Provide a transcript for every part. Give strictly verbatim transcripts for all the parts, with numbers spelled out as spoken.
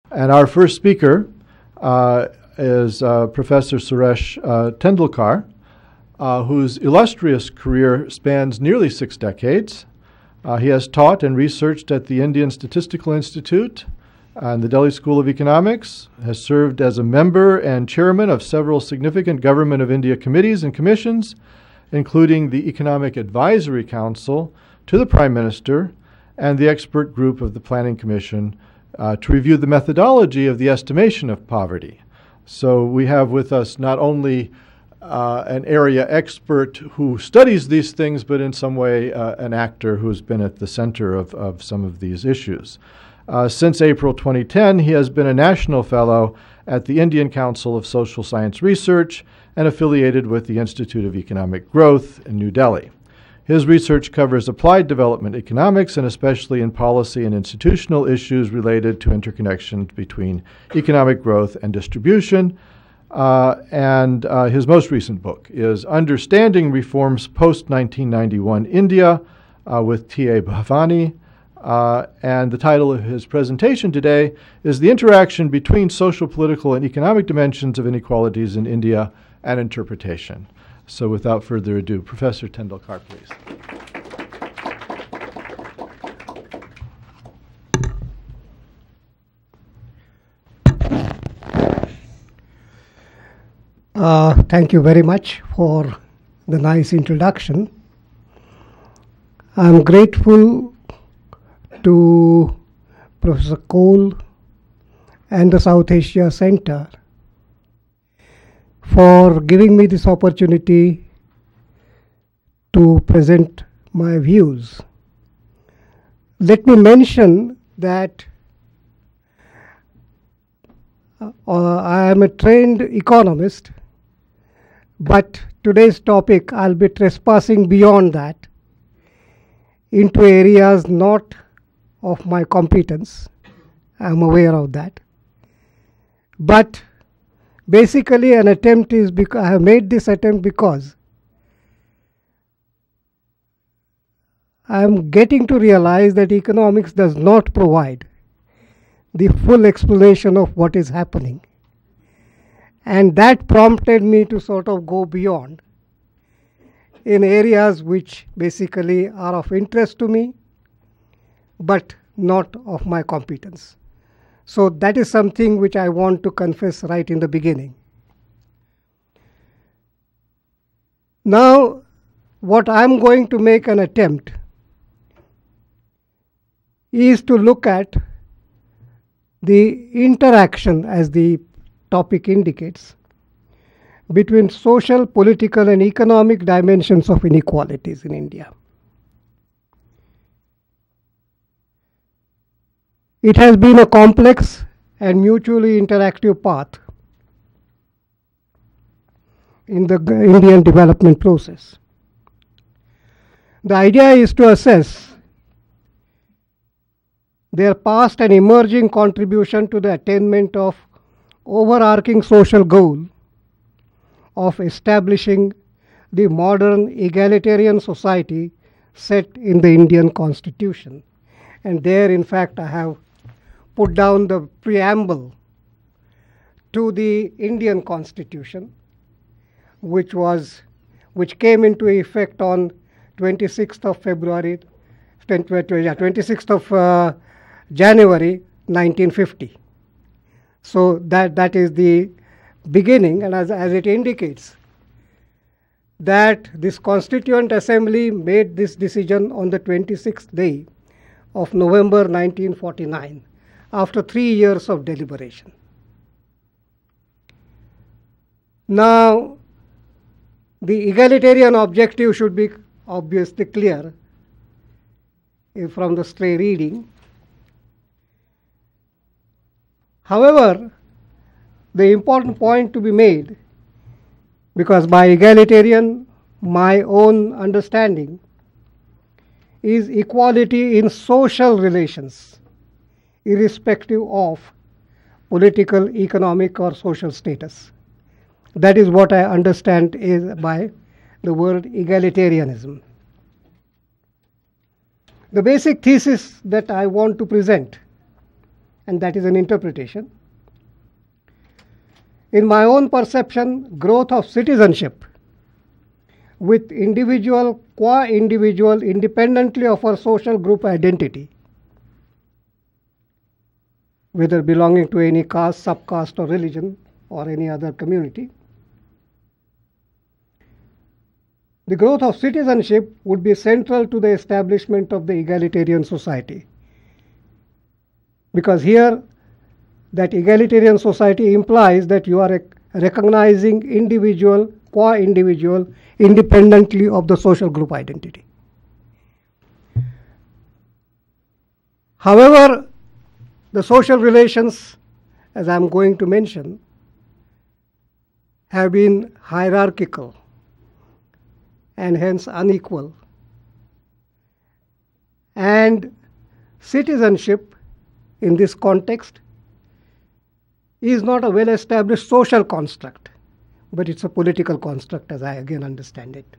And our first speaker uh, is uh, Professor Suresh uh, Tendulkar, uh, whose illustrious career spans nearly six decades. Uh, he has taught and researched at the Indian Statistical Institute and the Delhi School of Economics, has served as a member and chairman of several significant Government of India committees and commissions, including the Economic Advisory Council to the Prime Minister and the expert group of the Planning Commission uh, to review the methodology of the estimation of poverty. So we have with us not only uh, an area expert who studies these things, but in some way uh, an actor who's been at the center of, of some of these issues. Uh, since April twenty ten, he has been a national fellow at the Indian Council of Social Science Research and affiliated with the Institute of Economic Growth in New Delhi. His research covers applied development economics, and especially in policy and institutional issues related to interconnections between economic growth and distribution. Uh, and uh, his most recent book is Understanding Reforms Post nineteen ninety-one India uh, with T A Bhavani. Uh, and the title of his presentation today is The Interaction Between Social, Political, and Economic Dimensions of Inequalities in India and Interpretation. So without further ado, Professor Tendulkar, please. Uh, thank you very much for the nice introduction. I'm grateful to Professor Cole and the South Asia Center for giving me this opportunity to present my views. Let me mention that uh, I am a trained economist, but today's topic I'll be trespassing beyond that into areas not of my competence. I'm aware of that. But basically, an attempt is because I have made this attempt because I am getting to realize that economics does not provide the full explanation of what is happening. And that prompted me to sort of go beyond in areas which basically are of interest to me, but not of my competence. So that is something which I want to confess right in the beginning. Now, what I'm going to make an attempt is to look at the interaction, as the topic indicates, between social, political, and economic dimensions of inequalities in India. It has been a complex and mutually interactive path in the Indian development process. The idea is to assess their past and emerging contribution to the attainment of overarching social goal of establishing the modern egalitarian society set in the Indian Constitution. And there, in fact, I have put down the preamble to the Indian Constitution, which was which came into effect on twenty-sixth of February, twenty-sixth of uh, January nineteen fifty. So that that is the beginning, and as, as it indicates, that this Constituent Assembly made this decision on the twenty-sixth day of November nineteen forty-nine, after three years of deliberation. Now, the egalitarian objective should be obviously clear from the stray reading. However, the important point to be made, because by egalitarian, my own understanding is equality in social relations, irrespective of political, economic, or social status. That is what I understand is by the word egalitarianism. The basic thesis that I want to present and that is an interpretation. In my own perception, growth of citizenship with individual, qua individual, independently of our social group identity, whether belonging to any caste, subcaste, or religion, or any other community. The growth of citizenship would be central to the establishment of the egalitarian society. Because here, that egalitarian society implies that you are recognizing individual, qua individual, independently of the social group identity. However, the social relations, as I'm going to mention, have been hierarchical and hence unequal. And citizenship in this context is not a well-established social construct, but it's a political construct, as I again understand it.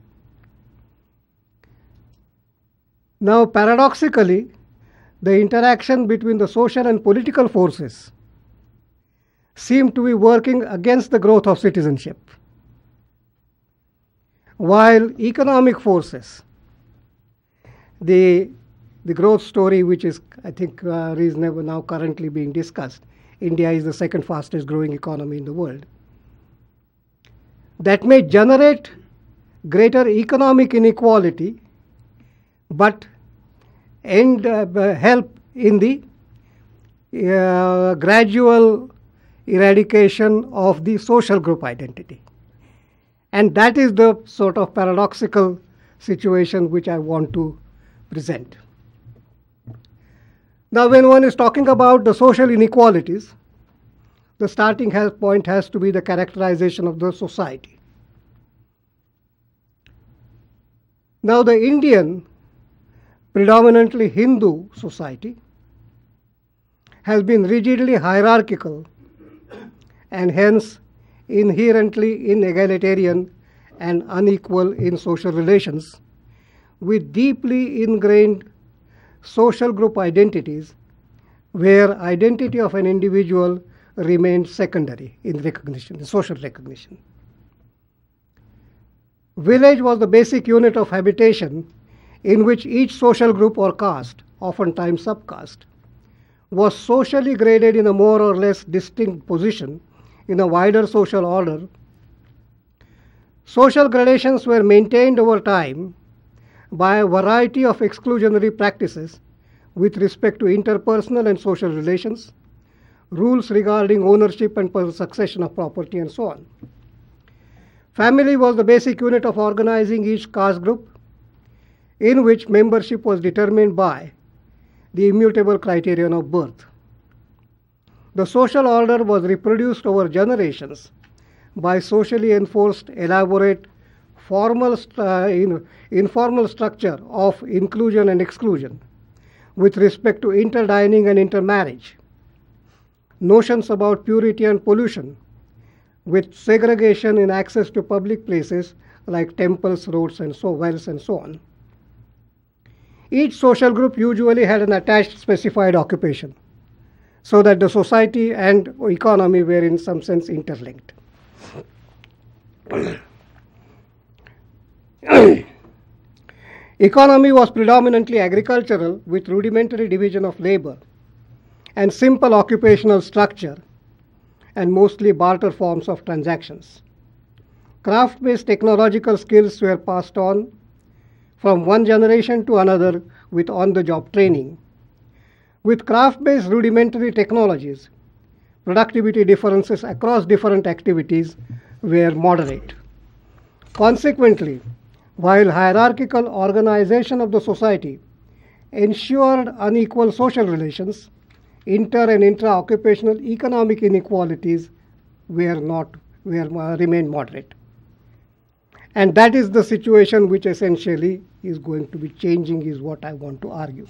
Now, paradoxically, the interaction between the social and political forces seem to be working against the growth of citizenship, while economic forces, the, the growth story, which is, I think, uh, reasonable now currently being discussed, India is the second fastest growing economy in the world, that may generate greater economic inequality, but and uh, help in the uh, gradual eradication of the social group identity. And that is the sort of paradoxical situation which I want to present. Now, when one is talking about the social inequalities, the starting point has to be the characterization of the society. Now, the Indian, predominantly Hindu society has been rigidly hierarchical and hence inherently inegalitarian and unequal in social relations, with deeply ingrained social group identities where identity of an individual remains secondary in recognition, in social recognition. Village was the basic unit of habitation in which each social group or caste, oftentimes subcaste, was socially graded in a more or less distinct position in a wider social order. Social gradations were maintained over time by a variety of exclusionary practices with respect to interpersonal and social relations, rules regarding ownership and succession of property, and so on. Family was the basic unit of organizing each caste group, in which membership was determined by the immutable criterion of birth. The social order was reproduced over generations by socially enforced, elaborate, formal, uh, in, informal structure of inclusion and exclusion with respect to interdining and intermarriage, notions about purity and pollution, with segregation in access to public places like temples, roads, and so wells, and so on. Each social group usually had an attached specified occupation, so that the society and economy were in some sense interlinked. Economy was predominantly agricultural with rudimentary division of labor and simple occupational structure and mostly barter forms of transactions. Craft-based technological skills were passed on from one generation to another with on-the-job training. With craft-based rudimentary technologies, productivity differences across different activities were moderate. Consequently, while hierarchical organization of the society ensured unequal social relations, inter and intra-occupational economic inequalities were not, were, uh, remained moderate. And that is the situation which essentially is going to be changing, is what I want to argue.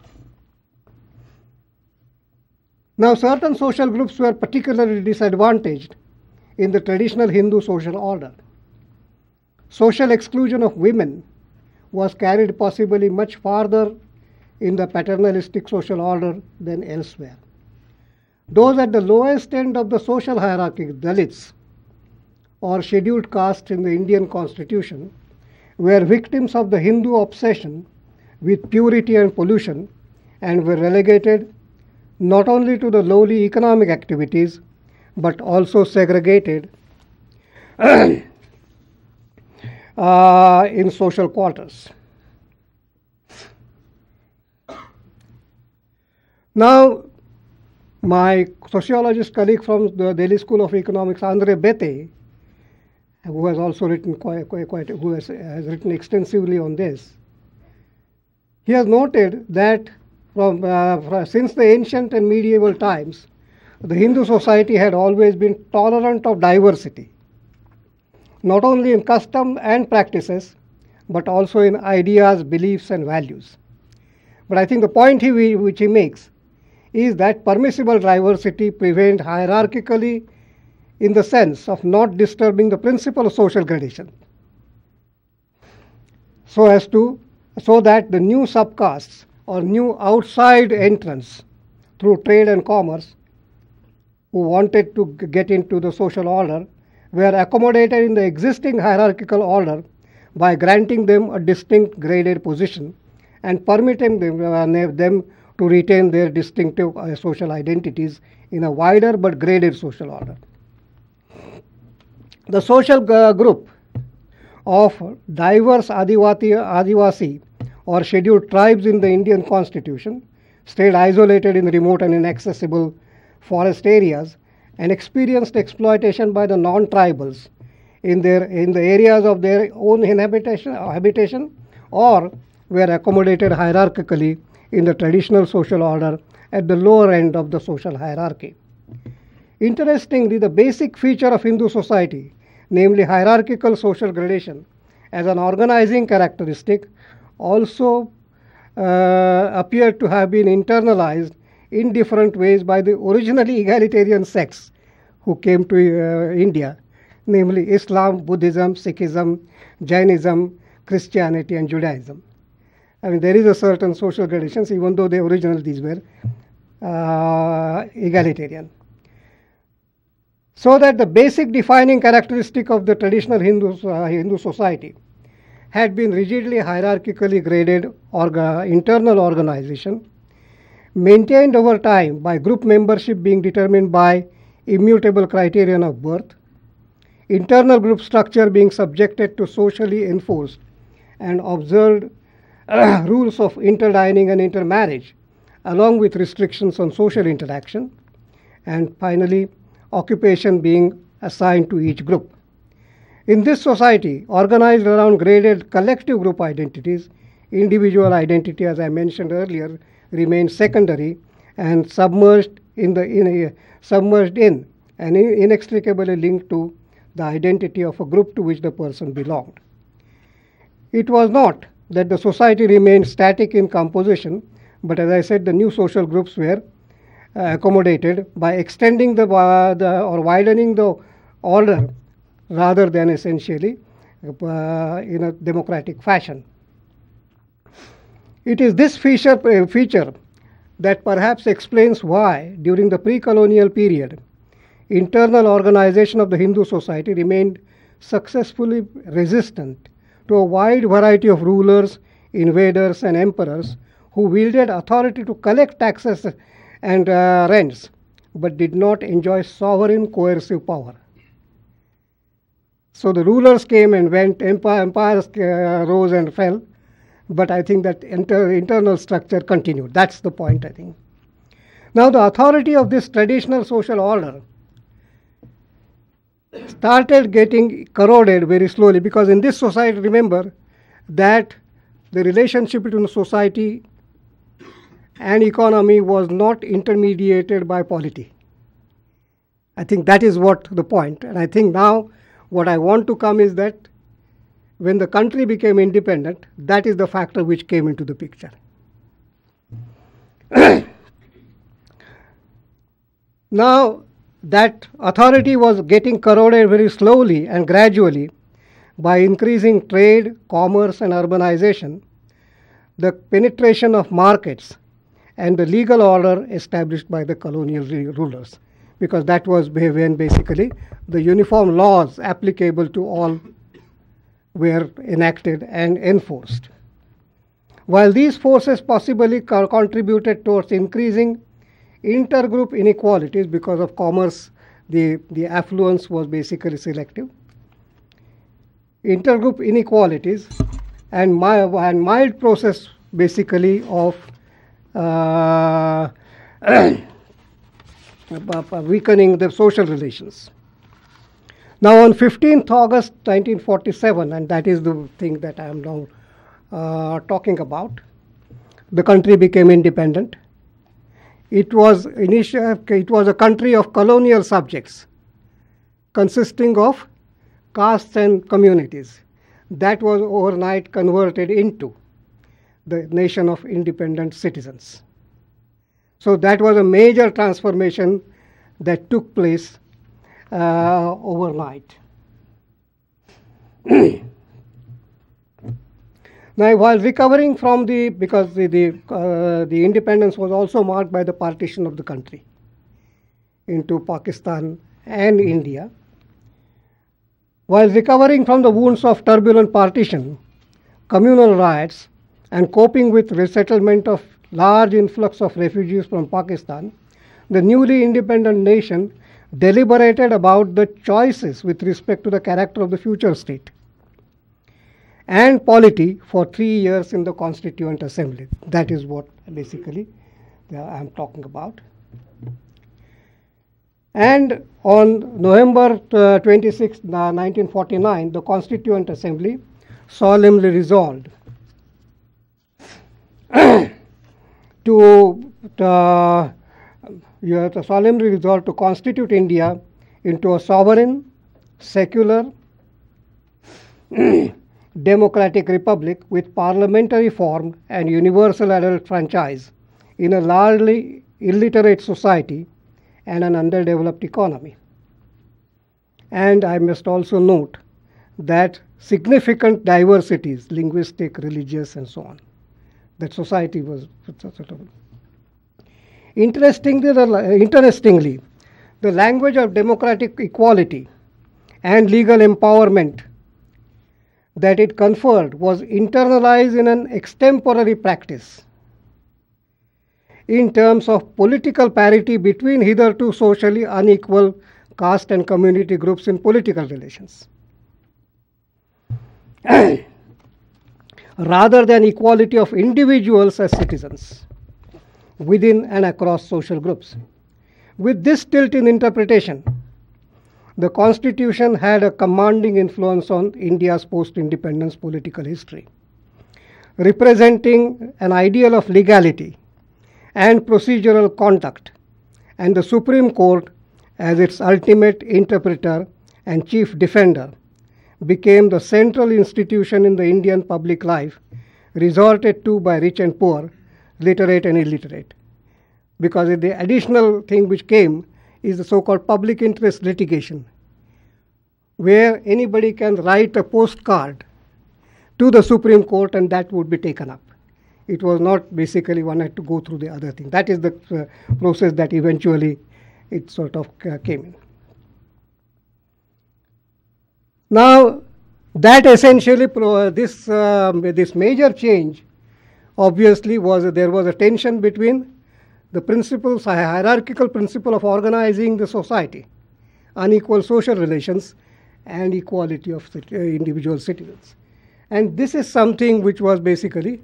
Now, certain social groups were particularly disadvantaged in the traditional Hindu social order. Social exclusion of women was carried possibly much farther in the paternalistic social order than elsewhere. Those at the lowest end of the social hierarchy, Dalits, or scheduled castes in the Indian constitution, were victims of the Hindu obsession with purity and pollution and were relegated not only to the lowly economic activities but also segregated uh, in social quarters. Now, my sociologist colleague from the Delhi School of Economics, Andre Bete, who has also written quite, quite, quite who has, has written extensively on this, he has noted that from, uh, from since the ancient and medieval times, the Hindu society had always been tolerant of diversity, not only in custom and practices, but also in ideas, beliefs, and values. But I think the point he, which he makes is that permissible diversity prevailed hierarchically in the sense of not disturbing the principle of social gradation, so as to so that the new subcastes or new outside entrants through trade and commerce who wanted to get into the social order were accommodated in the existing hierarchical order by granting them a distinct graded position and permitting them, uh, them to retain their distinctive uh, social identities in a wider but graded social order. The social uh, group of diverse Adivati, Adivasi or scheduled tribes in the Indian constitution stayed isolated in remote and inaccessible forest areas and experienced exploitation by the non-tribals in, their, in the areas of their own inhabitation, habitation, or were accommodated hierarchically in the traditional social order at the lower end of the social hierarchy. Interestingly, the basic feature of Hindu society, namely hierarchical social gradation, as an organizing characteristic, also uh, appeared to have been internalized in different ways by the originally egalitarian sects who came to uh, India, namely Islam, Buddhism, Sikhism, Jainism, Christianity, and Judaism. I mean, there is a certain social gradations, even though the original these were uh, egalitarian. So that the basic defining characteristic of the traditional Hindu, uh, Hindu society had been rigidly hierarchically graded orga, internal organization, maintained over time by group membership being determined by immutable criterion of birth, internal group structure being subjected to socially enforced and observed uh, rules of interdining and intermarriage, along with restrictions on social interaction, and finally, occupation being assigned to each group. In this society, organized around graded collective group identities, individual identity, as I mentioned earlier, remained secondary and submerged in the in a, submerged in and inextricably linked to the identity of a group to which the person belonged. It was not that the society remained static in composition, but as I said, the new social groups were uh, accommodated by extending the, uh, the or widening the order rather than essentially uh, in a democratic fashion. It is this feature, uh, feature that perhaps explains why, during the pre-colonial period, internal organization of the Hindu society remained successfully resistant to a wide variety of rulers, invaders, and emperors who wielded authority to collect taxes and uh, rents, but did not enjoy sovereign coercive power. So the rulers came and went, empire, empires uh, rose and fell, but I think that inter internal structure continued. That's the point, I think. Now, the authority of this traditional social order started getting corroded very slowly, because in this society, remember that the relationship between society and economy was not intermediated by polity. I think that is what the point. And I think now what I want to come is that when the country became independent, that is the factor which came into the picture. Now, that authority was getting corroded very slowly and gradually by increasing trade, commerce, and urbanization, the penetration of markets, and the legal order established by the colonial rulers, because that was when basically the uniform laws applicable to all were enacted and enforced. While these forces possibly co contributed towards increasing intergroup inequalities, because of commerce, the, the affluence was basically selective, intergroup inequalities and, my, and mild process basically of uh, weakening the social relations. Now on fifteenth August nineteen forty-seven, and that is the thing that I am now uh, talking about, the country became independent. It was, initial, it was a country of colonial subjects consisting of castes and communities. That was overnight converted into the nation of independent citizens. So that was a major transformation that took place uh, overnight. Now, while recovering from the, because the, the, uh, the independence was also marked by the partition of the country into Pakistan and India, while recovering from the wounds of turbulent partition, communal riots, and coping with resettlement of large influx of refugees from Pakistan, the newly independent nation deliberated about the choices with respect to the character of the future state and polity for three years in the Constituent Assembly. That is what basically I am talking about. And on November uh, twenty-sixth, nineteen forty-nine, the Constituent Assembly solemnly resolved to uh, you have to solemnly resolve to constitute India into a sovereign, secular, democratic republic with parliamentary form and universal adult franchise in a largely illiterate society and an underdeveloped economy. And I must also note that significant diversities, linguistic, religious, and so on, that society was sort of. Interestingly, the, interestingly, the language of democratic equality and legal empowerment that it conferred was internalized in an extemporary practice in terms of political parity between hitherto socially unequal caste and community groups in political relations, rather than equality of individuals as citizens within and across social groups. With this tilt in interpretation, the Constitution had a commanding influence on India's post-independence political history, representing an ideal of legality and procedural conduct, and the Supreme Court, as its ultimate interpreter and chief defender, became the central institution in the Indian public life, resorted to by rich and poor, literate and illiterate. Because the additional thing which came is the so-called public interest litigation, where anybody can write a postcard to the Supreme Court and that would be taken up. It was not basically one had to go through the other thing. That is the uh, process that eventually it sort of uh, came in. Now, that essentially, pro this, uh, this major change obviously was, there was a tension between the principles, a hierarchical principle of organizing the society, unequal social relations, and equality of uh, individual citizens. And this is something which was basically,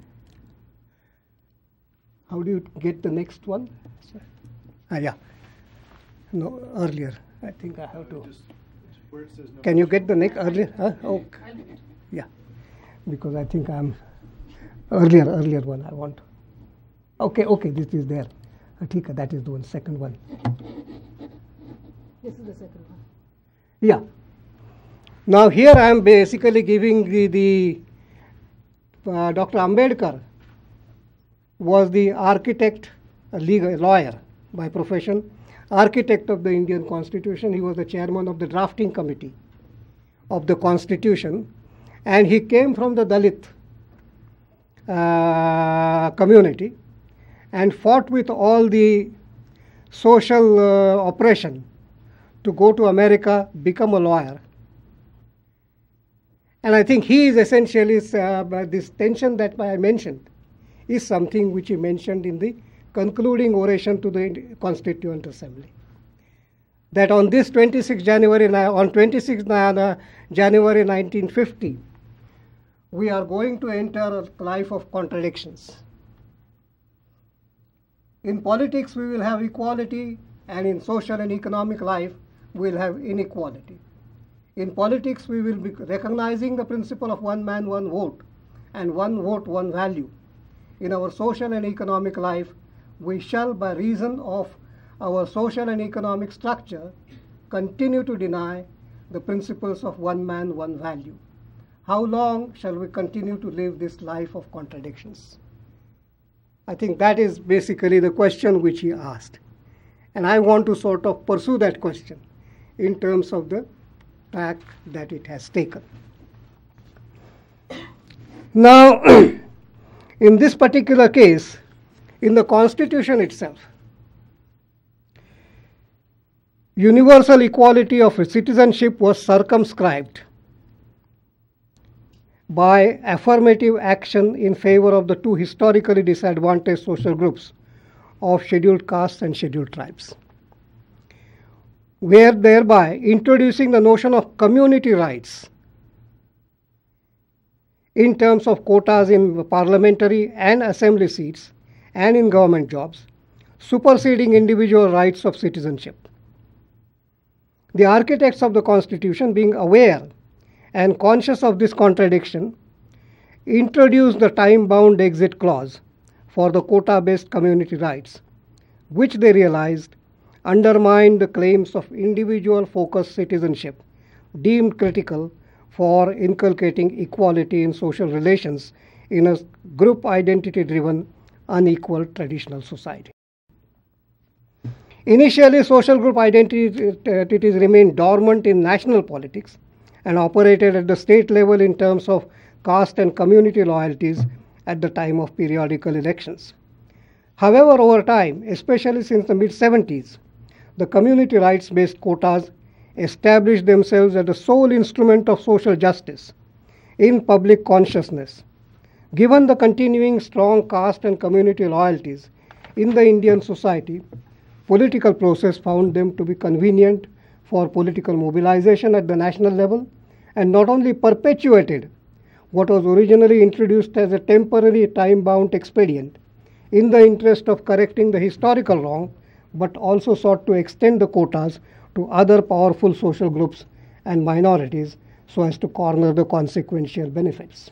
how do you get the next one? Ah, yeah, no, earlier. I think I have to. Can you get the next earlier? Huh? Oh, yeah, because I think I'm earlier, earlier one I want. Okay, okay, this is there. That is the one, second one. This is the second one. Yeah. Now here I am basically giving the, the uh, Doctor Ambedkar was the architect, a legal lawyer by profession, architect of the Indian Constitution. He was the chairman of the drafting committee of the Constitution, and he came from the Dalit uh, community. and fought with all the social uh, oppression to go to America, become a lawyer. And I think he is essentially, uh, this tension that I mentioned is something which he mentioned in the concluding oration to the Constituent Assembly. That on this twenty-sixth January, on twenty-sixth January nineteen fifty, we are going to enter a life of contradictions. In politics, we will have equality, and in social and economic life, we will have inequality. In politics, we will be recognizing the principle of one man, one vote, and one vote, one value. In our social and economic life, we shall, by reason of our social and economic structure, continue to deny the principles of one man, one value. How long shall we continue to live this life of contradictions? I think that is basically the question which he asked. And I want to sort of pursue that question in terms of the track that it has taken. Now, in this particular case, in the Constitution itself, universal equality of citizenship was circumscribed by affirmative action in favor of the two historically disadvantaged social groups of scheduled castes and scheduled tribes, where thereby introducing the notion of community rights in terms of quotas in parliamentary and assembly seats and in government jobs, superseding individual rights of citizenship. The architects of the Constitution, being aware and conscious of this contradiction, introduced the time-bound exit clause for the quota-based community rights, which they realized undermined the claims of individual-focused citizenship, deemed critical for inculcating equality in social relations in a group identity-driven, unequal traditional society. Initially, social group identities remained dormant in national politics and operated at the state level in terms of caste and community loyalties at the time of periodical elections. However, over time, especially since the mid seventies, the community rights-based quotas established themselves as the sole instrument of social justice in public consciousness. Given the continuing strong caste and community loyalties in the Indian society, political process found them to be convenient for political mobilization at the national level, and not only perpetuated what was originally introduced as a temporary time-bound expedient in the interest of correcting the historical wrong, but also sought to extend the quotas to other powerful social groups and minorities so as to corner the consequential benefits.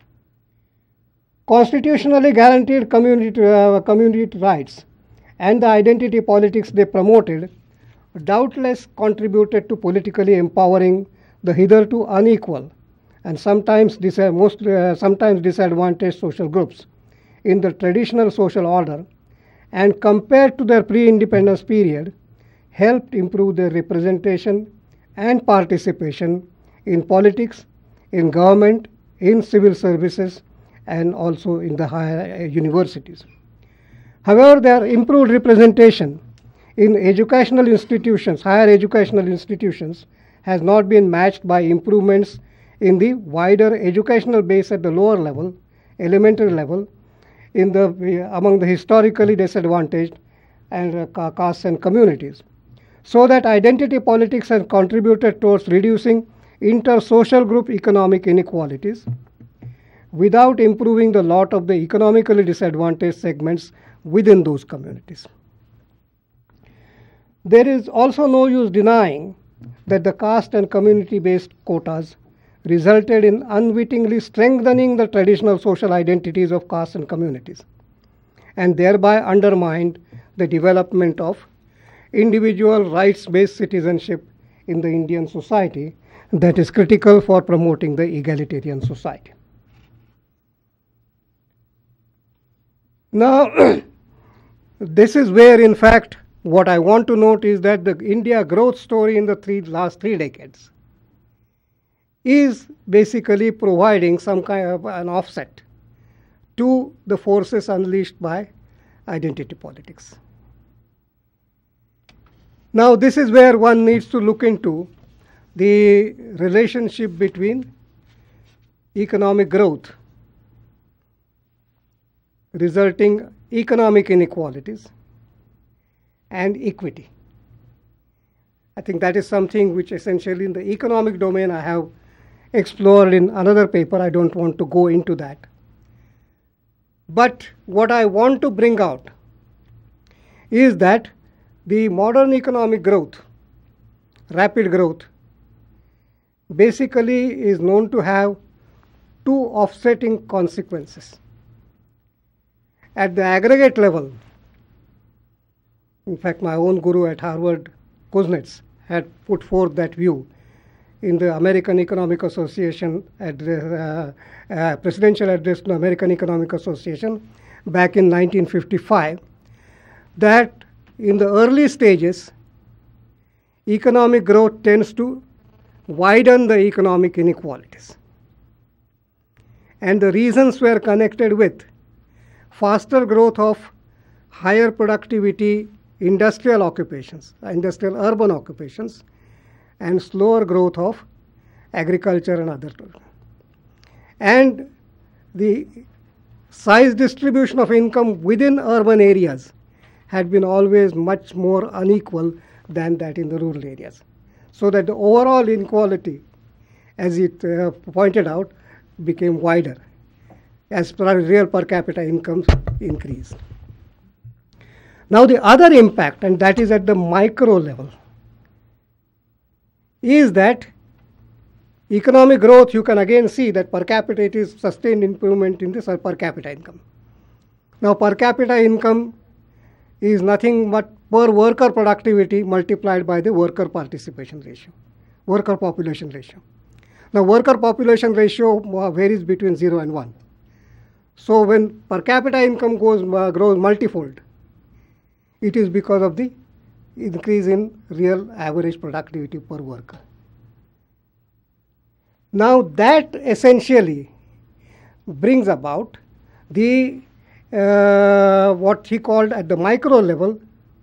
Constitutionally guaranteed community, uh, community rights and the identity politics they promoted doubtless contributed to politically empowering the hitherto unequal and sometimes, dis most, uh, sometimes disadvantaged social groups in the traditional social order, and compared to their pre-independence period, helped improve their representation and participation in politics, in government, in civil services, and also in the higher universities. However, their improved representation in educational institutions, higher educational institutions, has not been matched by improvements in the wider educational base at the lower level, elementary level, in the, among the historically disadvantaged and uh, castes and communities. So that identity politics has contributed towards reducing inter-social group economic inequalities without improving the lot of the economically disadvantaged segments within those communities. There is also no use denying that the caste and community-based quotas resulted in unwittingly strengthening the traditional social identities of castes and communities, and thereby undermined the development of individual rights-based citizenship in the Indian society that is critical for promoting the egalitarian society. Now, this is where, in fact, what I want to note is that the India growth story in the three, last three decades is basically providing some kind of an offset to the forces unleashed by identity politics. Now, this is where one needs to look into the relationship between economic growth, resulting economic inequalities, and equity. I think that is something which essentially in the economic domain I have explored in another paper. I don't want to go into that. But what I want to bring out is that the modern economic growth, rapid growth, basically is known to have two offsetting consequences. At the aggregate level, in fact, my own guru at Harvard, Kuznets, had put forth that view in the American Economic Association address, uh, uh, presidential address to the American Economic Association back in nineteen fifty-five, that in the early stages, economic growth tends to widen the economic inequalities. And the reasons were connected with faster growth of higher productivity industrial occupations, industrial urban occupations, and slower growth of agriculture and other. And the size distribution of income within urban areas had been always much more unequal than that in the rural areas. So that the overall inequality, as it uh, pointed out, became wider as per real per capita incomes increased. Now the other impact, and that is at the micro level, is that economic growth, you can again see that per capita it is sustained improvement in this per capita income. Now per capita income is nothing but per worker productivity multiplied by the worker participation ratio, worker population ratio. Now worker population ratio varies between zero and one. So when per capita income goes uh, grows multifold, it is because of the increase in real average productivity per worker. Now that essentially brings about the uh, what he called at the micro level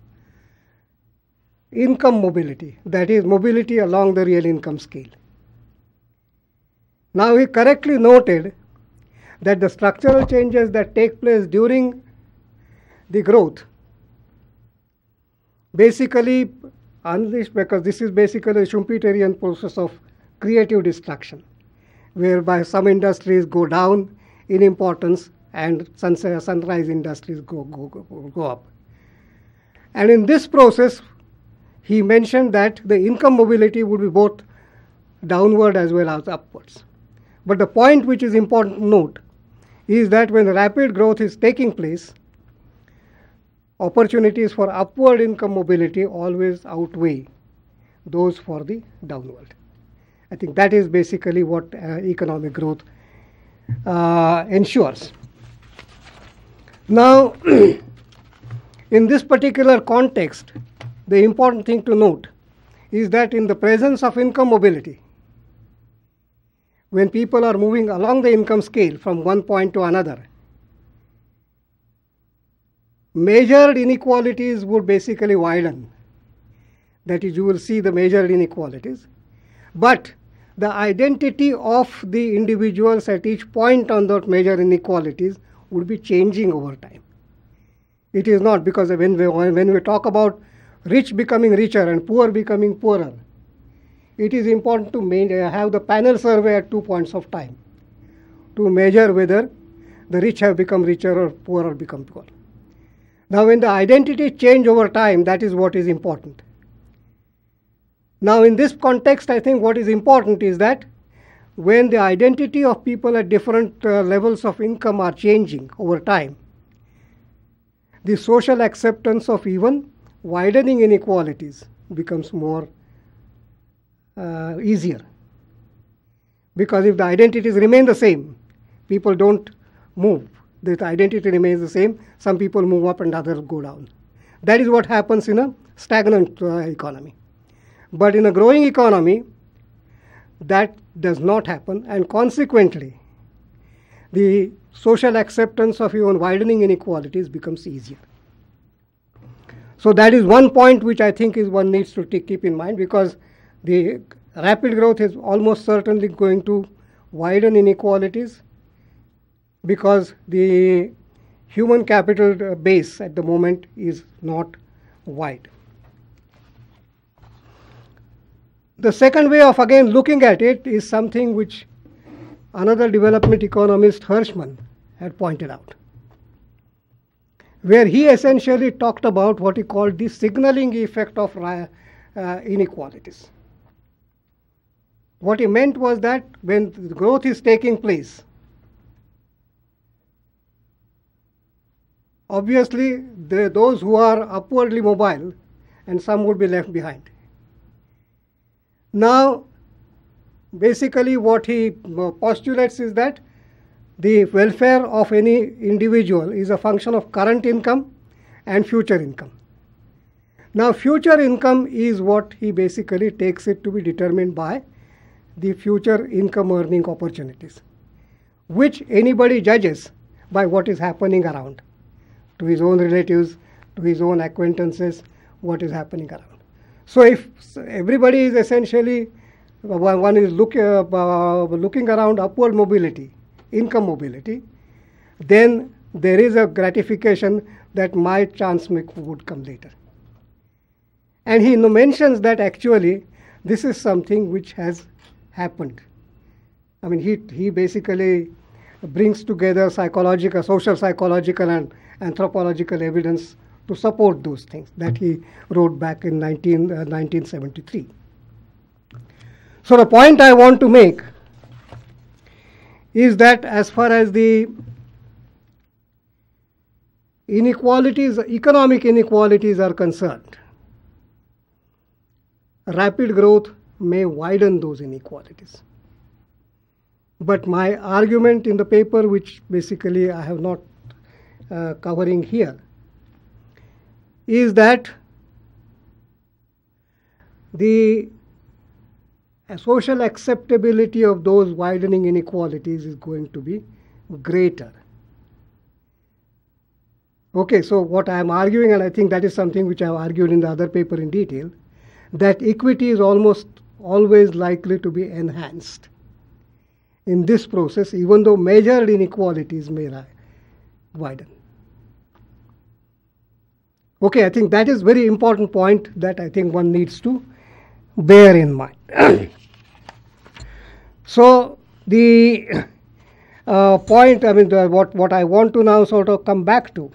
income mobility, that is mobility along the real income scale. Now he correctly noted that the structural changes that take place during the growth basically unleashed, because this is basically a Schumpeterian process of creative destruction, whereby some industries go down in importance and sunrise industries go, go, go, go up. And in this process, he mentioned that the income mobility would be both downward as well as upwards. But the point which is important to note is that when rapid growth is taking place, opportunities for upward income mobility always outweigh those for the downward. I think that is basically what uh, economic growth uh, ensures. Now, in this particular context, the important thing to note is that in the presence of income mobility, when people are moving along the income scale from one point to another, measured inequalities would basically widen. That is, you will see the measured inequalities. But the identity of the individuals at each point on those measured inequalities would be changing over time. It is not, because when we, when we talk about rich becoming richer and poor becoming poorer, it is important to have the panel survey at two points of time to measure whether the rich have become richer or poorer become poor. Now, when the identity change over time, that is what is important. Now, in this context, I think what is important is that when the identity of people at different uh, levels of income are changing over time, the social acceptance of even widening inequalities becomes more uh, easier. Because if the identities remain the same, people don't move. The identity remains the same. Some people move up and others go down. That is what happens in a stagnant uh, economy. But in a growing economy, that does not happen, and consequently, the social acceptance of even widening inequalities becomes easier. So that is one point which I think is one needs to keep in mind, because the rapid growth is almost certainly going to widen inequalities, because the human capital base at the moment is not wide. The second way of again looking at it is something which another development economist, Hirschman, had pointed out, where he essentially talked about what he called the signaling effect of uh, inequalities. What he meant was that when growth is taking place, obviously the, those who are upwardly mobile and some would be left behind. Now, basically what he postulates is that the welfare of any individual is a function of current income and future income. Now, future income is what he basically takes it to be determined by the future income earning opportunities, which anybody judges by what is happening around, to his own relatives, to his own acquaintances, what is happening around. So if everybody is essentially, one is look, uh, uh, looking around upward mobility, income mobility, then there is a gratification that my chance would come later. And he mentions that actually this is something which has happened. I mean, he, he basically brings together psychological, social psychological and anthropological evidence to support those things that he wrote back in nineteen seventy-three. So the point I want to make is that as far as the inequalities, economic inequalities are concerned, rapid growth may widen those inequalities. But my argument in the paper, which basically I have not uh, covering here, is that the social acceptability of those widening inequalities is going to be greater. Okay, so what I am arguing, and I think that is something which I have argued in the other paper in detail, that equity is almost always likely to be enhanced in this process, even though measured inequalities may widen. Okay, I think that is very important point that I think one needs to bear in mind. So the uh, point, I mean, the, what, what I want to now sort of come back to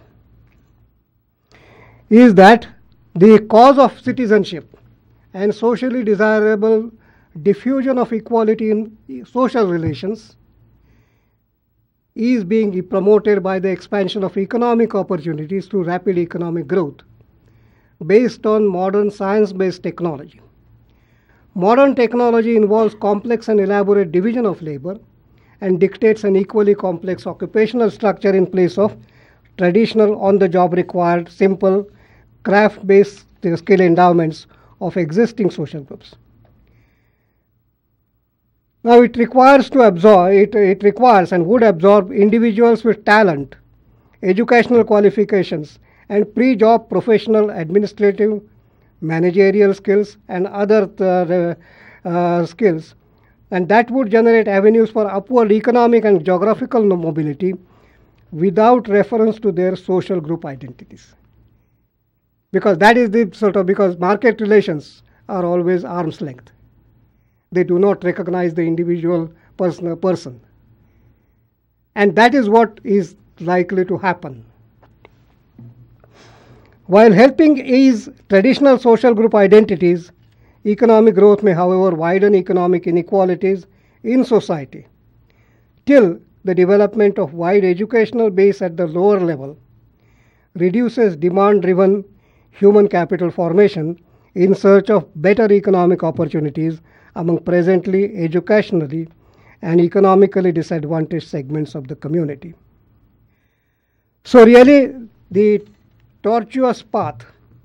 is that the cause of citizenship and socially desirable diffusion of equality in social relations is being promoted by the expansion of economic opportunities through rapid economic growth based on modern science-based technology. Modern technology involves complex and elaborate division of labor and dictates an equally complex occupational structure in place of traditional on-the-job required, simple, craft-based skill endowments of existing social groups. Now it requires to absorb, it, it requires and would absorb individuals with talent, educational qualifications, and pre-job professional, administrative, managerial skills, and other uh, uh, skills. And that would generate avenues for upward economic and geographical mobility without reference to their social group identities. Because that is the sort of, because market relations are always arm's length. They do not recognize the individual person, person. And that is what is likely to happen. While helping ease traditional social group identities, economic growth may, however, widen economic inequalities in society till the development of wide educational base at the lower level reduces demand-driven human capital formation in search of better economic opportunities among presently educationally and economically disadvantaged segments of the community. So really, the tortuous path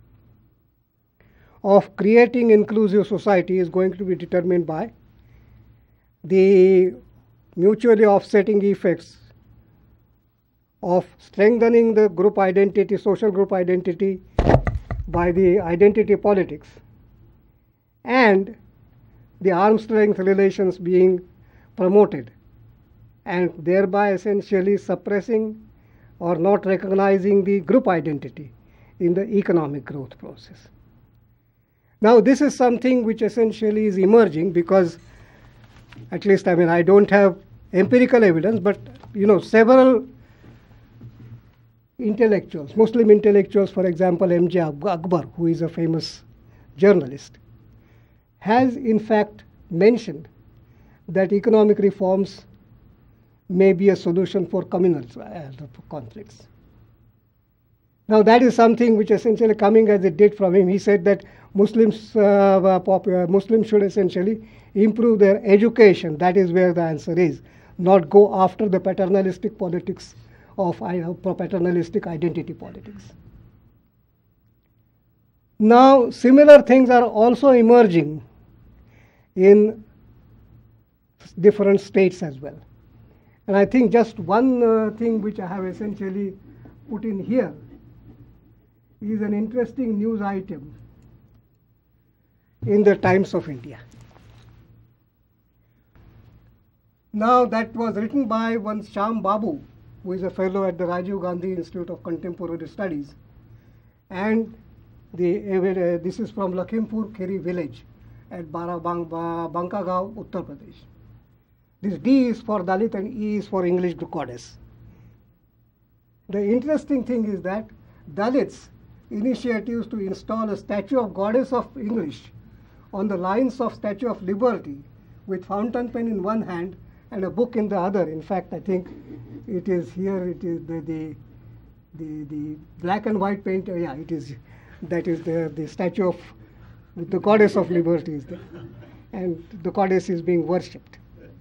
of creating inclusive society is going to be determined by the mutually offsetting effects of strengthening the group identity, social group identity, by the identity politics and the arm's length relations being promoted, and thereby essentially suppressing or not recognizing the group identity in the economic growth process. Now, this is something which essentially is emerging because, at least, I mean, I don't have empirical evidence, but, you know, several intellectuals, Muslim intellectuals, for example, M J Akbar, who is a famous journalist, has in fact mentioned that economic reforms may be a solution for communal uh, conflicts. Now, that is something which essentially coming as it did from him. He said that Muslims, uh, pop, uh, Muslims should essentially improve their education. That is where the answer is, not go after the paternalistic politics of uh, paternalistic identity politics. Now, similar things are also emerging in different states as well. And I think just one uh, thing which I have essentially put in here is an interesting news item in the Times of India. Now, that was written by one Shyam Babu, who is a fellow at the Rajiv Gandhi Institute of Contemporary Studies. And the, uh, this is from Lakhimpur Kheri village at Barabang, Bankagaon, Uttar Pradesh. This D is for Dalit and E is for English goddess. The interesting thing is that Dalits' initiatives to install a statue of goddess of English on the lines of Statue of Liberty with fountain pen in one hand and a book in the other. In fact, I think it is here, it is the, the, the, the black and white paint, uh, yeah, it is, that is the, the statue of the goddess of liberty is there. And the goddess is being worshipped.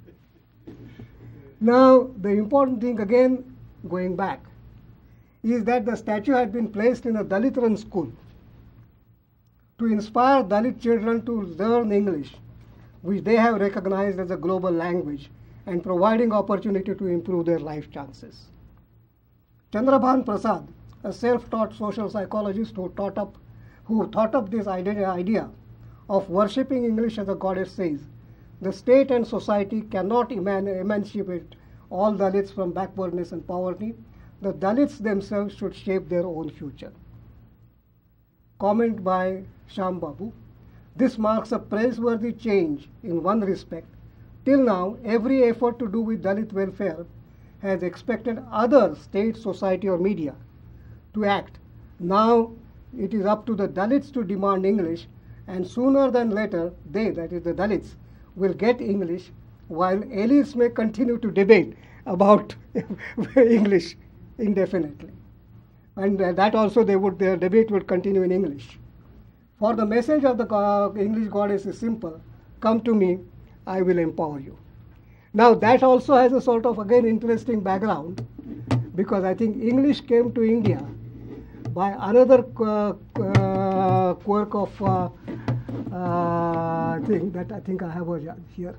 Now, the important thing again, going back, is that the statue had been placed in a Dalit-run school to inspire Dalit children to learn English, which they have recognized as a global language, and providing opportunity to improve their life chances. Chandrabhan Prasad, a self-taught social psychologist who taught up, who thought up this idea of worshipping English as a goddess, says, the state and society cannot eman emancipate all Dalits from backwardness and poverty. The Dalits themselves should shape their own future. Comment by Shyam Babu. This marks a praiseworthy change in one respect. Till now, every effort to do with Dalit welfare has expected other state, society, or media to act. Now, it is up to the Dalits to demand English, and sooner than later, they, that is the Dalits, will get English, while elites may continue to debate about English indefinitely. And uh, that also they would, their debate would continue in English. For the message of the uh, English goddess is simple: come to me, I will empower you. Now, that also has a sort of, again, interesting background, because I think English came to India by another uh, uh, quirk of uh, uh, thing that I think I have here.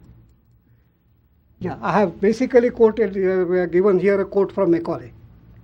Yeah, I have basically quoted, uh, given here a quote from Macaulay,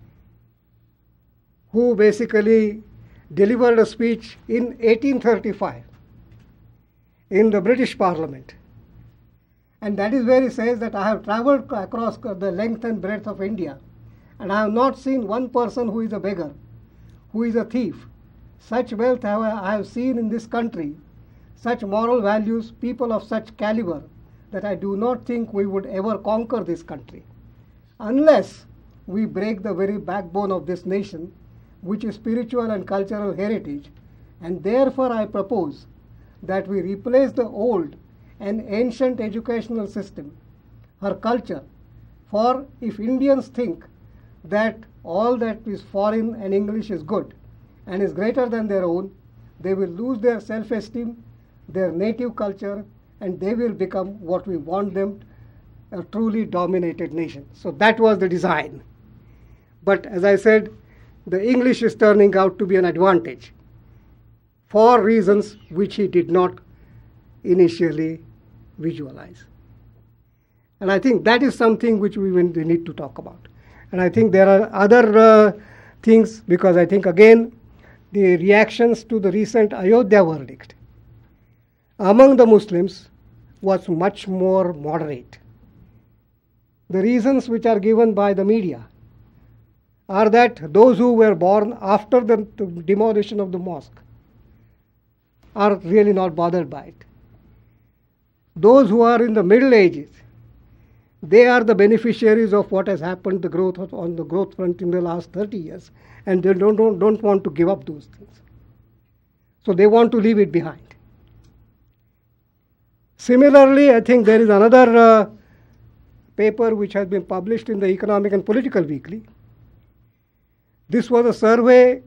who basically delivered a speech in eighteen thirty-five in the British Parliament. And that is where he says that I have traveled across the length and breadth of India, and I have not seen one person who is a beggar, who is a thief. Such wealth have I have seen in this country, such moral values, people of such caliber, that I do not think we would ever conquer this country unless we break the very backbone of this nation, which is spiritual and cultural heritage. And therefore I propose that we replace the old and ancient educational system, her culture. For if Indians think that all that is foreign and English is good and is greater than their own, they will lose their self-esteem, their native culture, and they will become what we want them, a truly dominated nation. So that was the design. But as I said, the English is turning out to be an advantage for reasons which he did not initially visualize. And I think that is something which we will need to talk about. And I think there are other uh, things, because I think, again, the reactions to the recent Ayodhya verdict among the Muslims was much more moderate. The reasons which are given by the media are that those who were born after the demolition of the mosque are really not bothered by it. Those who are in the Middle Ages, they are the beneficiaries of what has happened the growth of, on the growth front in the last thirty years, and they don't, don't, don't want to give up those things. So they want to leave it behind. Similarly, I think there is another uh, paper which has been published in the Economic and Political Weekly. This was a survey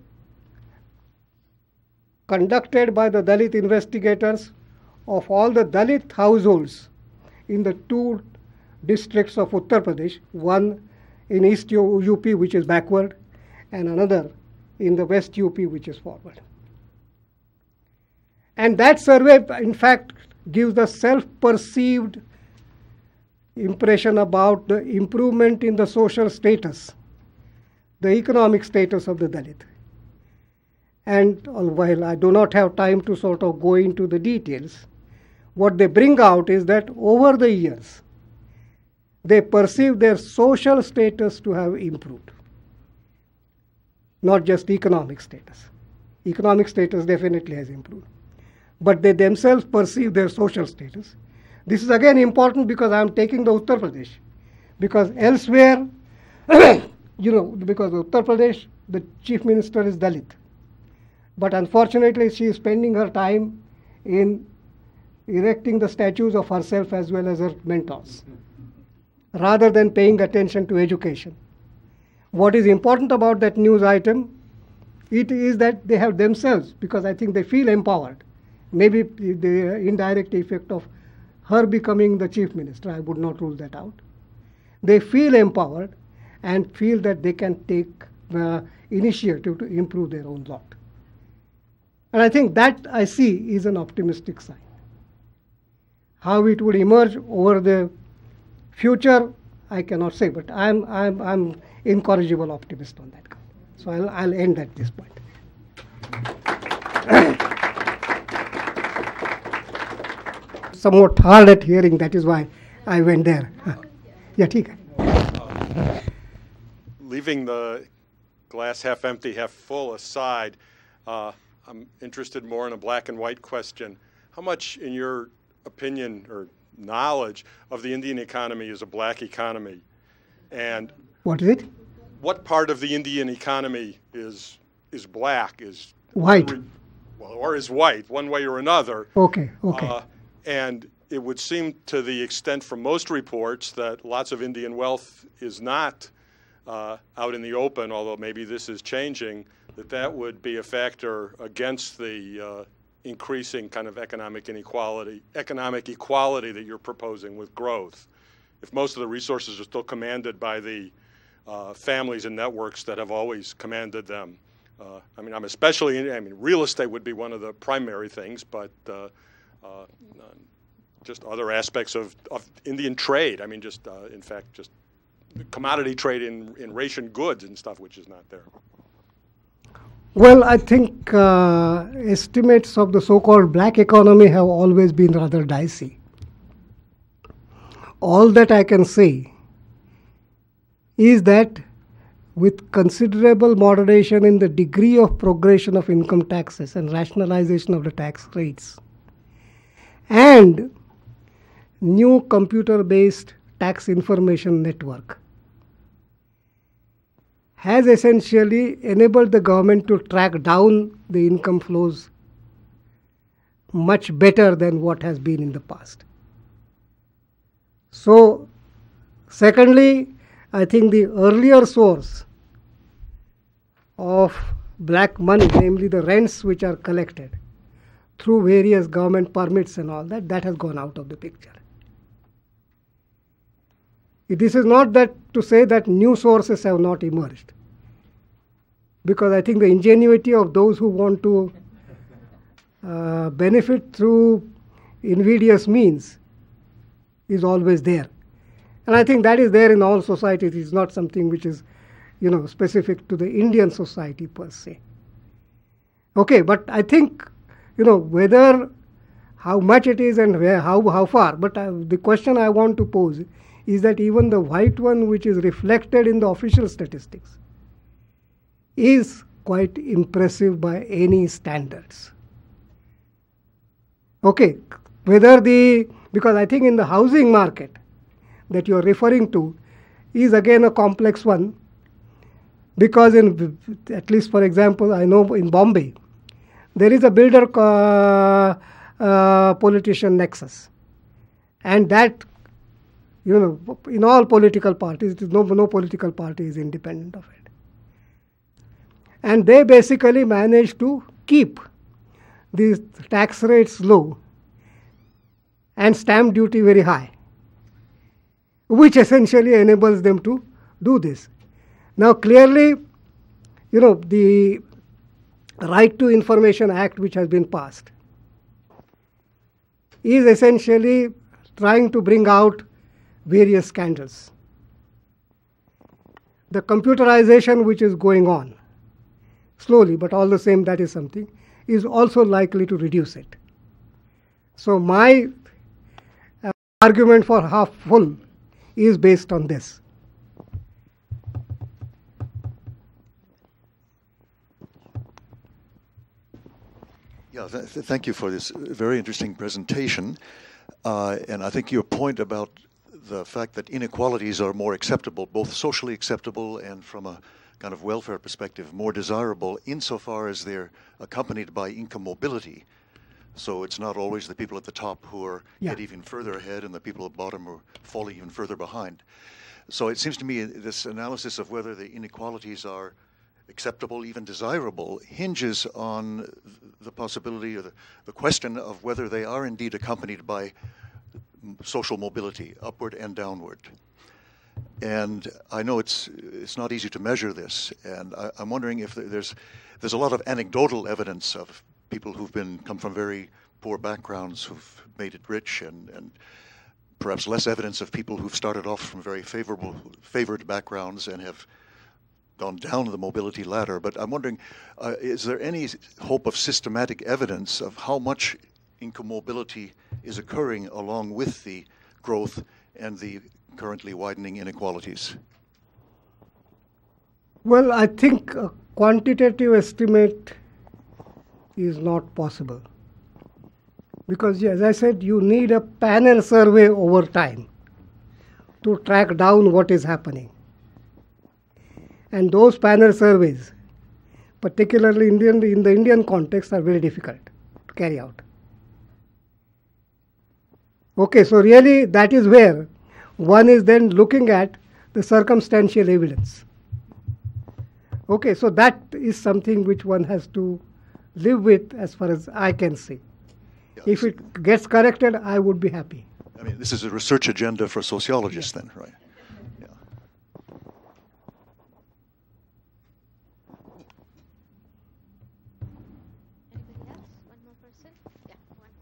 conducted by the Dalit investigators of all the Dalit households in the two districts of Uttar Pradesh, one in East U P, which is backward, and another in the West U P, which is forward. And that survey, in fact, gives the self-perceived impression about the improvement in the social status, the economic status of the Dalit. And while I do not have time to sort of go into the details, what they bring out is that over the years, they perceive their social status to have improved, not just economic status. Economic status definitely has improved, but they themselves perceive their social status. This is again important because I am taking the Uttar Pradesh, because elsewhere, you know, because Uttar Pradesh, the chief minister is Dalit. But unfortunately, she is spending her time in erecting the statues of herself as well as her mentors, rather than paying attention to education. What is important about that news item, it is that they have themselves, because I think they feel empowered, maybe the indirect effect of her becoming the chief minister, I would not rule that out. They feel empowered and feel that they can take the initiative to improve their own lot. And I think that I see is an optimistic sign. How it would emerge over the future, I cannot say, but I'm, I'm, I'm incorrigible optimist on that count. So I'll, I'll end at this point. Somewhat hard at hearing, that is why I went there. Yeah, ठीक है. Leaving the glass half empty, half full aside, uh, I'm interested more in a black and white question. How much, in your opinion or knowledge, of the Indian economy is a black economy? And what is it? What part of the Indian economy is is black, is white, well, or is white, one way or another? Okay, okay. Uh, and it would seem, to the extent from most reports, that lots of Indian wealth is not uh, out in the open, although maybe this is changing, that that would be a factor against the uh, increasing kind of economic inequality, economic equality that you're proposing with growth. If most of the resources are still commanded by the uh, families and networks that have always commanded them. Uh, I mean, I'm especially, I mean, real estate would be one of the primary things, but uh, uh, just other aspects of, of Indian trade. I mean, just, uh, in fact, just commodity trade in, in ration goods and stuff, which is not there. Well, I think uh, estimates of the so-called black economy have always been rather dicey. All that I can say is that with considerable moderation in the degree of progression of income taxes and rationalization of the tax rates, and new computer-based tax information network has essentially enabled the government to track down the income flows much better than what has been in the past. So, secondly, I think the earlier source of black money, namely the rents which are collected through various government permits and all that, that has gone out of the picture. This is not that to say that new sources have not emerged, because I think the ingenuity of those who want to uh, benefit through invidious means is always there. And I think that is there in all societies. It's not something which is, you know, specific to the Indian society per se. Okay, but I think, you know, whether how much it is and where, how, how far, but uh, the question I want to pose is that even the white one which is reflected in the official statistics is quite impressive by any standards. Okay, whether the, because I think in the housing market that you are referring to is again a complex one, because in, at least for example, I know in Bombay, there is a builder uh, uh, politician nexus, and that, you know, in all political parties, it is no, no political party is independent of it. And they basically manage to keep these tax rates low and stamp duty very high, which essentially enables them to do this. Now clearly, you know, the Right to Information Act which has been passed is essentially trying to bring out various scandals. The computerization which is going on, slowly, but all the same that is something, is also likely to reduce it. So my uh, argument for half full is based on this. Yeah, th th thank you for this very interesting presentation. Uh, and I think your point about the fact that inequalities are more acceptable, both socially acceptable and from a kind of welfare perspective, more desirable insofar as they're accompanied by income mobility. So it's not always the people at the top who are Yeah. get even further ahead and the people at the bottom are falling even further behind. So it seems to me this analysis of whether the inequalities are acceptable, even desirable, hinges on the possibility or the, the question of whether they are indeed accompanied by social mobility, upward and downward. And I know it's it's not easy to measure this, and I, I'm wondering if there's there's a lot of anecdotal evidence of people who've been come from very poor backgrounds who've made it rich, and and perhaps less evidence of people who've started off from very favorable favored backgrounds and have gone down the mobility ladder. But I'm wondering, uh, is there any hope of systematic evidence of how much income mobility is occurring along with the growth and the currently widening inequalities? Well, I think a quantitative estimate is not possible. Because, as I said, you need a panel survey over time to track down what is happening. And those panel surveys, particularly Indian, in the Indian context, are very difficult to carry out. Okay, so really that is where one is then looking at the circumstantial evidence. Okay, so that is something which one has to live with as far as I can see. Yes. If it gets corrected, I would be happy. I mean, this is a research agenda for sociologists then, right? Yeah. Anybody else? One more person? Yeah,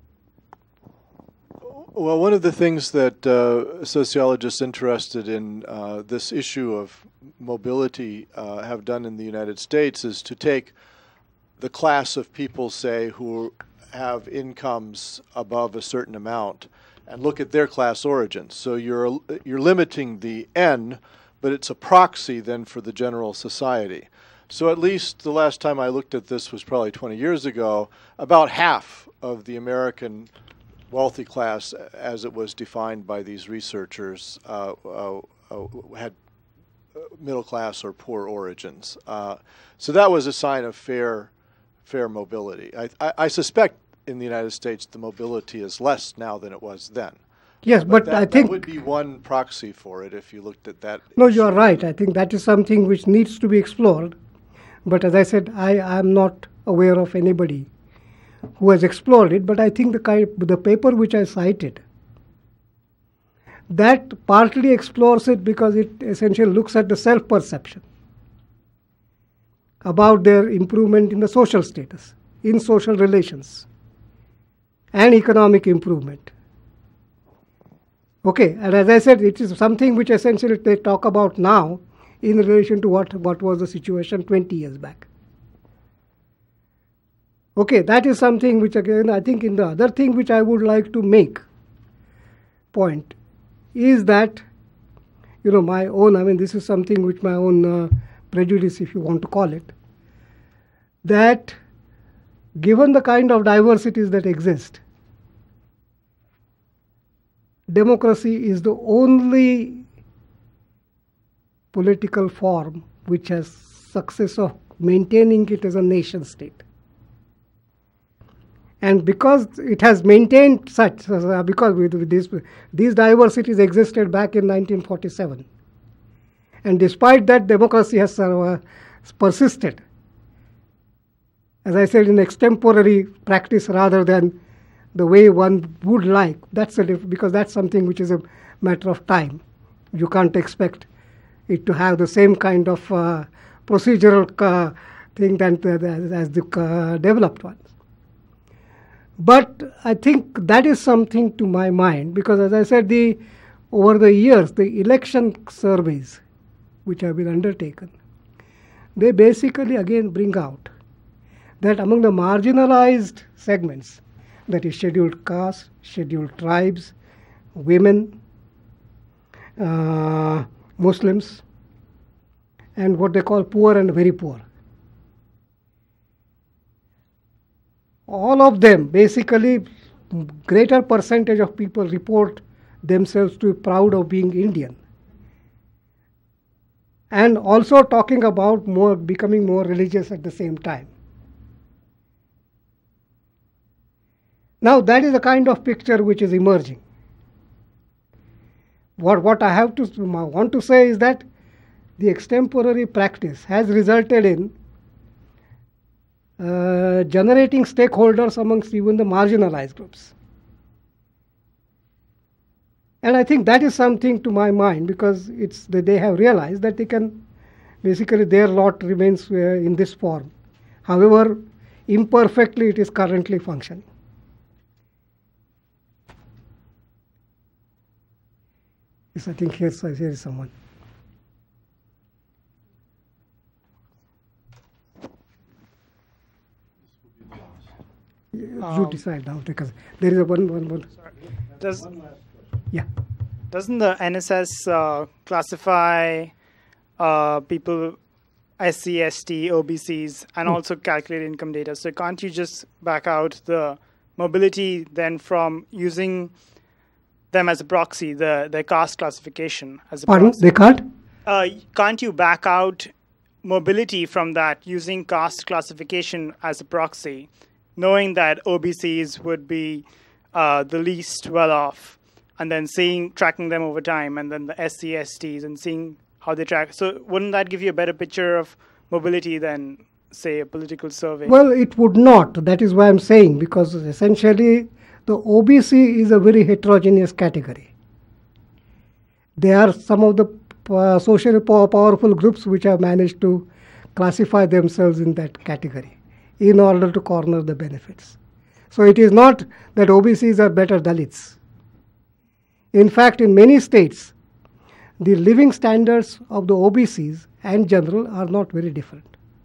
one. Well, one of the things that uh, sociologists interested in uh, this issue of mobility uh, have done in the United States is to take the class of people, say, who have incomes above a certain amount and look at their class origins. So you're, you're limiting the N, but it's a proxy then for the general society. So at least the last time I looked at this was probably twenty years ago, about half of the American wealthy class, as it was defined by these researchers, uh, uh, uh, had middle class or poor origins. Uh, so that was a sign of fair, fair mobility. I, I, I suspect in the United States the mobility is less now than it was then. Yes, but, that, I think that would be one proxy for it if you looked at that. no, issue. you are right. I think that is something which needs to be explored. But as I said, I am not aware of anybody who has explored it. But I think the kind, the paper which I cited, that partly explores it because it essentially looks at the self-perception about their improvement in the social status, in social relations, and economic improvement. Okay, and as I said, it is something which essentially they talk about now in relation to what, what was the situation twenty years back. Okay, that is something which again I think in the other thing which I would like to make point is that, you know, my own, I mean, this is something which my own uh, prejudice, if you want to call it, that given the kind of diversities that exist, democracy is the only political form which has success of maintaining it as a nation state. And because it has maintained such, uh, because with, with this, these diversities existed back in nineteen forty-seven. And despite that, democracy has uh, persisted, as I said, in extemporary practice rather than the way one would like. That's a diff- because that's something which is a matter of time. You can't expect it to have the same kind of uh, procedural uh, thing than uh, as the uh, developed ones. But I think that is something to my mind, because as I said, the over the years, the election surveys which have been undertaken, they basically again bring out that among the marginalized segments, that is scheduled castes, scheduled tribes, women, uh, Muslims, and what they call poor and very poor, all of them, basically, greater percentage of people report themselves to be proud of being Indian. And also talking about more becoming more religious at the same time. Now that is the kind of picture which is emerging. What, what I have to want to say is that the extemporary practice has resulted in Uh, generating stakeholders amongst even the marginalized groups. And I think that is something to my mind, because it's that they have realized that they can, basically their lot remains uh, in this form. However, imperfectly it is currently functioning. Yes, I think here's, here is someone. You Um, decide now, because there is a one, one, one. Does, Yeah. doesn't the N S S uh, classify uh, people S C, S T, O B Cs, and Hmm. also calculate income data? So can't you just back out the mobility then from using them as a proxy, the, the caste classification as a Pardon? proxy? They can't? Uh, can't you back out mobility from that using caste classification as a proxy, knowing that O B Cs would be uh, the least well off, and then seeing, tracking them over time, and then the S C, S Ts, and seeing how they track? So wouldn't that give you a better picture of mobility than, say, a political survey? Well, it would not. That is why I'm saying, because essentially the O B C is a very heterogeneous category. They are some of the uh, socially powerful groups which have managed to classify themselves in that category in order to corner the benefits. So it is not that O B Cs are better Dalits. In fact, in many states, the living standards of the O B Cs and general are not very different.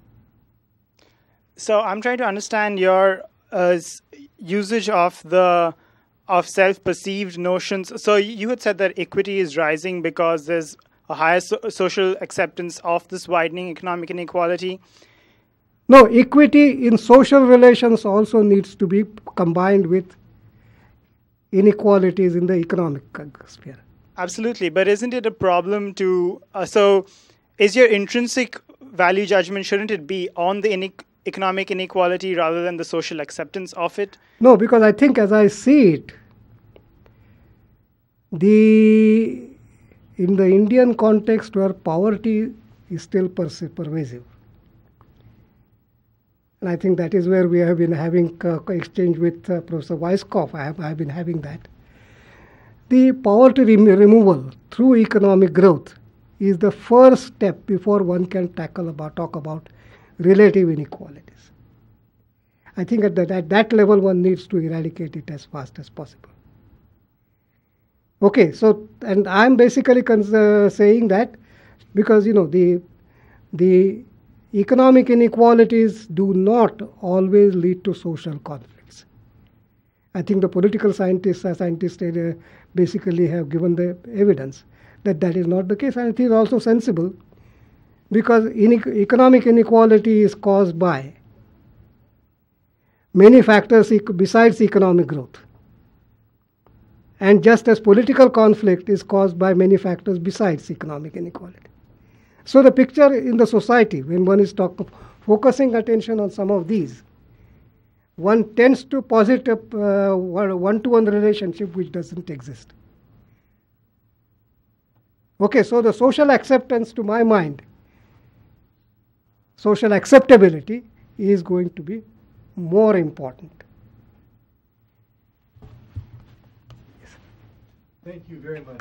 So I'm trying to understand your uh, usage of the of self-perceived notions. So you had said that equity is rising because there's a higher so social acceptance of this widening economic inequality. No, equity in social relations also needs to be combined with inequalities in the economic sphere. Absolutely, but isn't it a problem to, uh, so is your intrinsic value judgment, shouldn't it be on the ine economic inequality rather than the social acceptance of it? No, because I think as I see it, the in the Indian context where poverty is still pervasive, and I think that is where we have been having uh, exchange with uh, Professor Weisskopf. I have, I have been having that. The poverty rem removal through economic growth is the first step before one can tackle about talk about relative inequalities. I think at that, at that level one needs to eradicate it as fast as possible. Okay, so and I'm basically uh, saying that because you know the the economic inequalities do not always lead to social conflicts. I think the political scientists, as scientists, uh, basically have given the evidence that that is not the case. And it is also sensible because ine- economic inequality is caused by many factors besides economic growth. And just as political conflict is caused by many factors besides economic inequality. So the picture in the society, when one is talk, focusing attention on some of these, one tends to posit a uh, one-to-one relationship which doesn't exist. Okay, so the social acceptance, to my mind, social acceptability is going to be more important. Yes. Thank you very much.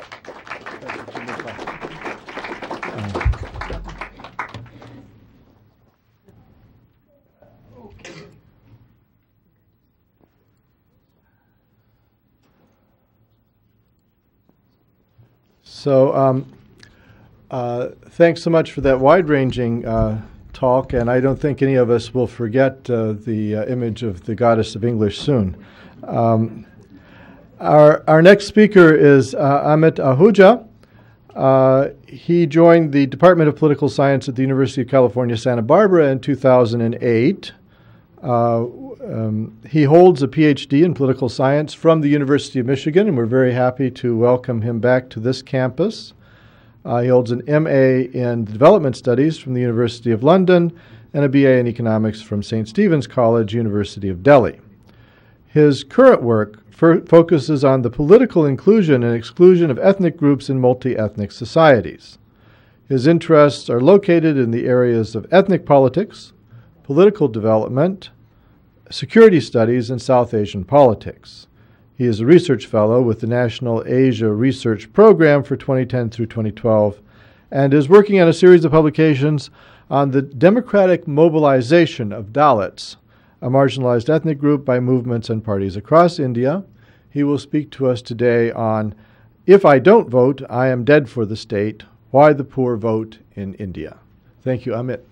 So um, uh, thanks so much for that wide-ranging uh, talk, and I don't think any of us will forget uh, the uh, image of the goddess of English soon. Um, our, our next speaker is uh, Amit Ahuja. Uh, he joined the Department of Political Science at the University of California, Santa Barbara in two thousand eight. Uh, um, he holds a P H D in political science from the University of Michigan, and we're very happy to welcome him back to this campus. Uh, he holds an M A in Development Studies from the University of London and a B A in Economics from Saint Stephen's College, University of Delhi. His current work f- focuses on the political inclusion and exclusion of ethnic groups in multi-ethnic societies. His interests are located in the areas of ethnic politics, political development, security studies, and South Asian politics. He is a research fellow with the National Asia Research Program for twenty ten through twenty twelve and is working on a series of publications on the democratic mobilization of Dalits, a marginalized ethnic group by movements and parties across India. He will speak to us today on If I Don't Vote, I Am Dead for the State, Why the Poor Vote in India. Thank you, Amit.